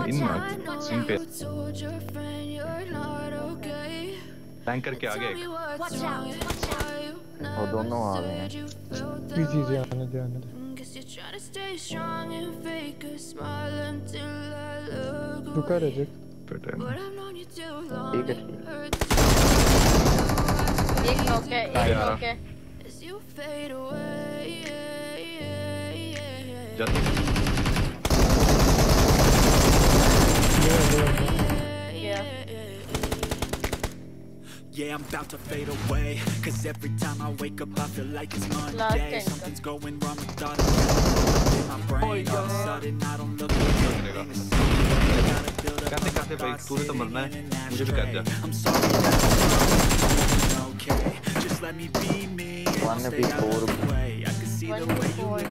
इन पे टैंकर के आगे वो दोनों आ गए हैं। इजी से आने दे आने दे। रुका रहे जी। ठीक है एक नॉक है, एक नॉक है। Yeah, I'm about to fade away, cause every time I wake up I feel like it's Monday. Something's going wrong with all the in my brain. All of a sudden I don't look कहते भाई तूने तो मरना है, मुझे भी कह दिया। I'm sorry that I'm okay. Just let me be me. I can see the way you